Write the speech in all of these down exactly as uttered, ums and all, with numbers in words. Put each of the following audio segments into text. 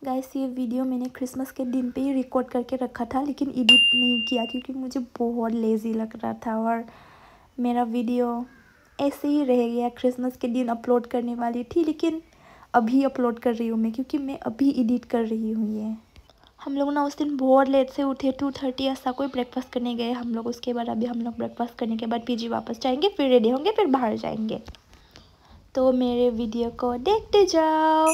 Guys ये video मैंने Christmas के दिन पे ही रिकॉर्ड करके रखा था, लेकिन एडिट नहीं किया क्योंकि मुझे बहुत लेज़ी लग रहा था। और मेरा वीडियो ऐसे ही रह गया, क्रिसमस के दिन अपलोड करने वाली थी लेकिन अभी अपलोड कर रही हूँ मैं, क्योंकि मैं अभी एडिट कर रही हूँ ये। हम लोग ना उस दिन बहुत लेट से उठे, टू थर्टी ऐसा कोई ब्रेकफास्ट करने गए हम लोग। उसके बाद अभी हम लोग ब्रेकफास्ट करने के बाद पीजी वापस जाएंगे, फिर रेडी होंगे, फिर बाहर जाएंगे। तो मेरे वीडियो को देखते जाओ।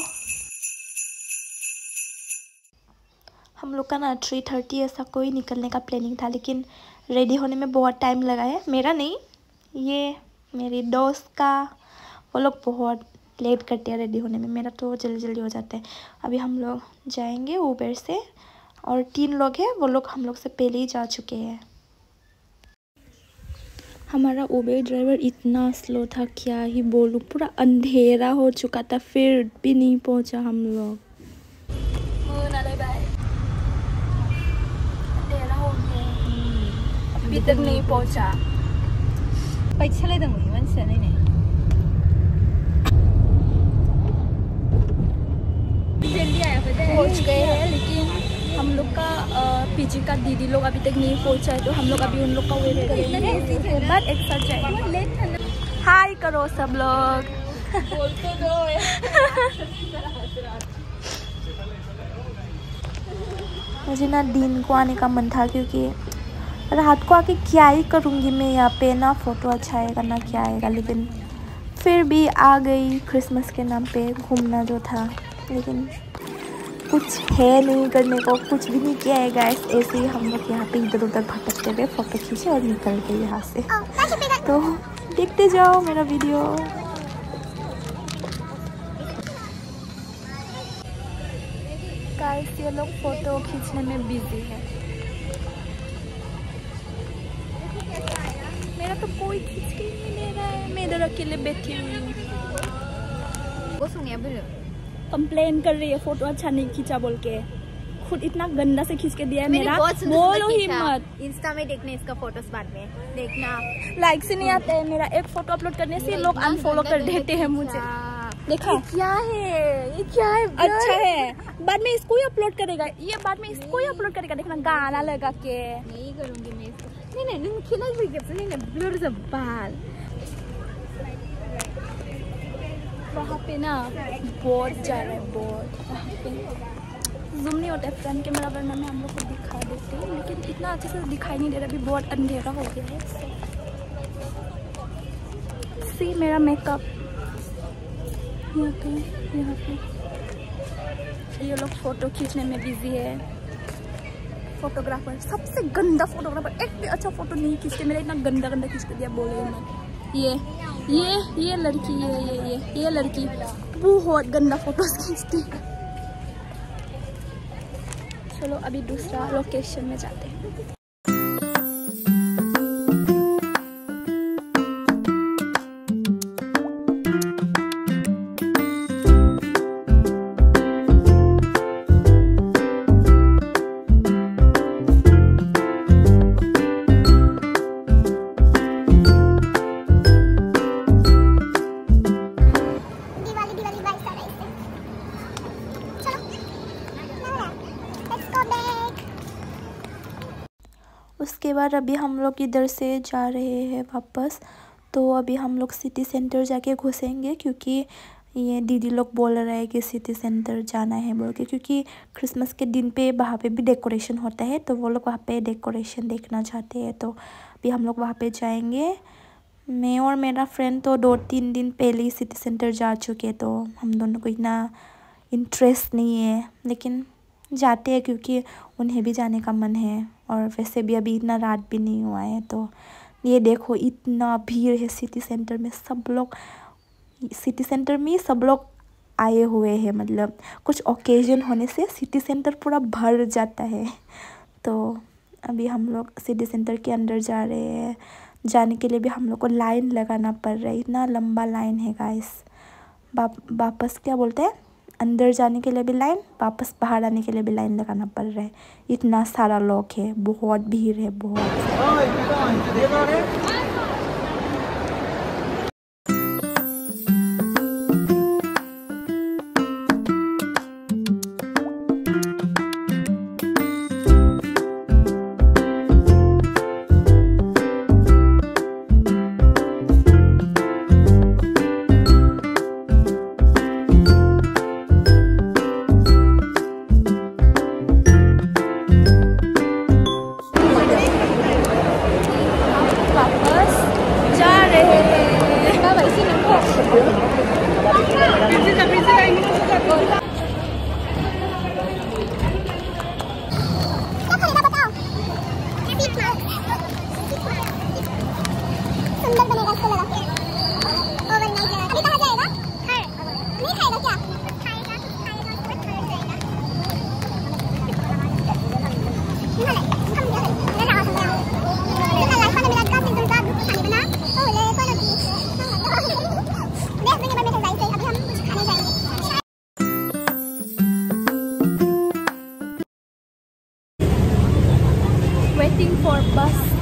हम लोग का ना थ्री थर्टी ऐसा कोई निकलने का प्लानिंग था, लेकिन रेडी होने में बहुत टाइम लगा है। मेरा नहीं, ये मेरी दोस्त का, वो लोग बहुत लेट करते हैं रेडी होने में। मेरा तो जल्दी जल्दी हो जाता है। अभी हम लोग जाएंगे उबर से, और तीन लोग हैं, वो लोग हम लोग से पहले ही जा चुके हैं। हमारा उबर ड्राइवर इतना स्लो था, क्या ही बोलूँ, पूरा अंधेरा हो चुका था फिर भी नहीं पहुँचा हम लोग। अभी तक नहीं पहुंचा। पहुंच गए हैं, लेकिन हम लोग का पीजी का दीदी लोग अभी तक नहीं पहुंचा है, तो हम लोग अभी उन लोग का वेट करेंगे, उसके बाद एक साथ जाएंगे। हाय करो सब लोग। बोल तो दो। मुझे ना दिन को आने का मन था, क्योंकि रात को आके क्या ही करूँगी मैं यहाँ पे, ना फोटो अच्छा आएगा ना क्या आएगा, लेकिन फिर भी आ गई क्रिसमस के नाम पे घूमना जो था। लेकिन कुछ है नहीं करने को, कुछ भी नहीं किया है गाइस। ऐसे ही हम लोग यहाँ पे इधर उधर भटकते हुए फोटो खींचे और निकल गए यहाँ से। तो देखते जाओ मेरा वीडियो। गाइस ये लोग फोटो खींचने में बिजी है, मेरा तो कोई खींच के नहीं ले रहा है। मैं इधर अकेले बैठी हुई हूँ। कंप्लेन कर रही है फोटो अच्छा नहीं खींचा बोल के। खुद इतना गंदा से खींच के दिया है मेरा। बोलो ही मत। इंस्टा में देखना इसका फोटोस, बाद में देखना। लाइक से नहीं आता है मेरा। एक फोटो अपलोड करने से लोग अनफॉलो कर देते हैं मुझे। देखा क्या है ये, क्या है? अच्छा है, बाद में इसको ही अपलोड करेगा ये, बाद में इसको ही अपलोड करेगा। देखना गाना लगा के। नहीं करूंगी मैं इसको। नहीं नहीं नहीं खिला भी नहीं ब्लर से बाल। वहाँ पे ना बहुत जा रहा है, बहुत। वहाँ पे जूम नहीं होता है फ्रंट कैमरा, वरना मैं हम लोग को दिखा देती हूँ, लेकिन इतना अच्छे से दिखाई नहीं दे रहा। अभी बहुत अंधेरा हो गया है। सी मेरा मेकअप यहाँ पे, यहाँ पे ये लोग फोटो खींचने में बिजी है। फोटोग्राफर सबसे गंदा फोटोग्राफर, एक भी अच्छा फोटो नहीं खींचते। मेरा इतना गंदा गंदा खींच के दिया, बोले मत। ये ये ये लड़की, ये ये ये ये लड़की बहुत गंदा फोटोज खींचती है। चलो अभी दूसरा लोकेशन में जाते हैं। उसके बाद अभी हम लोग इधर से जा रहे हैं वापस। तो अभी हम लोग सिटी सेंटर जाके घुसेंगे, क्योंकि ये दीदी लोग बोल रहे हैं कि सिटी सेंटर जाना है बोल के, क्योंकि क्रिसमस के दिन पे वहाँ पे भी डेकोरेशन होता है, तो वो लोग वहाँ पे डेकोरेशन देखना चाहते हैं। तो अभी हम लोग वहाँ पे जाएंगे। मैं और मेरा फ्रेंड तो दो तीन दिन पहले ही सिटी सेंटर जा चुके, तो हम दोनों को इतना इंटरेस्ट नहीं है, लेकिन जाते हैं क्योंकि उन्हें भी जाने का मन है। और वैसे भी अभी इतना रात भी नहीं हुआ है। तो ये देखो इतना भीड़ है सिटी सेंटर में। सब लोग सिटी सेंटर में सब लोग आए हुए हैं, मतलब कुछ ओकेजन होने से सिटी सेंटर पूरा भर जाता है। तो अभी हम लोग सिटी सेंटर के अंदर जा रहे हैं। जाने के लिए भी हम लोग को लाइन लगाना पड़ रहा है, इतना लंबा लाइन है गाइस। वापस क्या बोलते हैं, अंदर जाने के लिए भी लाइन, वापस बाहर आने के लिए भी लाइन लगाना पड़ रहा है। इतना सारा लोग है, बहुत भीड़ है, बहुत। waiting for bus.